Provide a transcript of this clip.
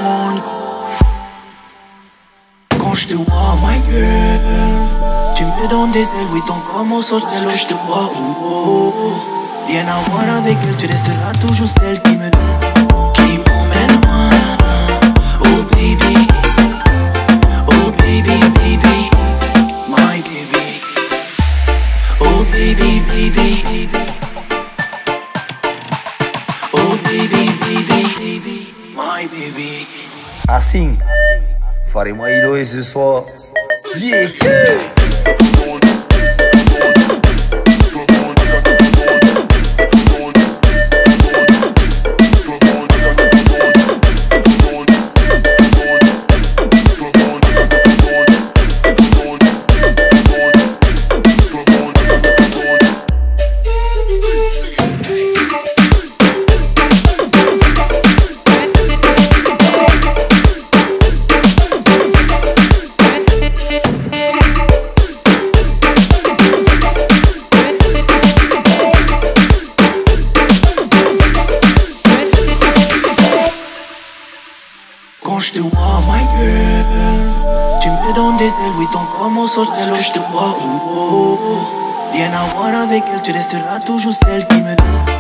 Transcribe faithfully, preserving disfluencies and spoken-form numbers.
monde. Quand je te vois, my girl, tu me donnes des ailes, oui ton corps mon sorcelle, je te vois, oh, oh, oh. Rien à voir avec elle, tu resteras toujours celle qui me qui m'emmène loin. Oh baby, oh baby, baby, my baby. Oh baby, baby, baby. Oh baby, baby, baby, my baby. Assim, faremo ai dois ce soir. Yeah. Quand je te vois, my girl, tu me donnes des ailes, oui ton corps mon sorcelle, je te vois, oh, oh, oh. Rien à voir avec elle, tu resteras toujours celle qui me